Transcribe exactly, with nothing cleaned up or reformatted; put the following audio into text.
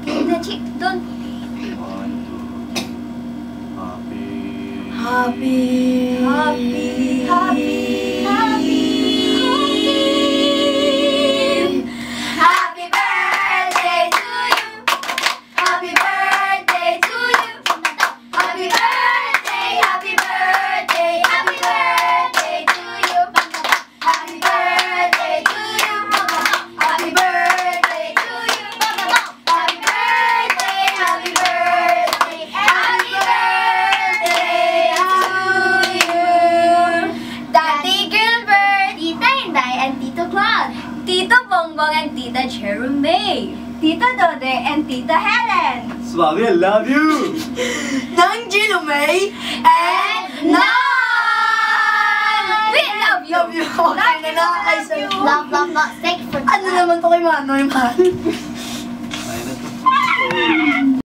The chick, don't. Happy. Happy. Happy. Happy. Happy birthday to you. Happy birthday to you. Happy birthday. Happy birthday. Happy birthday to you. Happy birthday to you. Happy birthday to you. Happy birthday. Happy birthday. Happy birthday to you. Daddy Gilbert, Tita Inday, and Tito Claude, Tito Bongbong and Tita Cheryl May, Tita Dode and Tita Helen, Swabi, I love you! Nang Gilo May. and Nan! We love you! Love you. Okay na na. Ay, Love, love, love. Thank you for Ano naman to kay Manoy, man?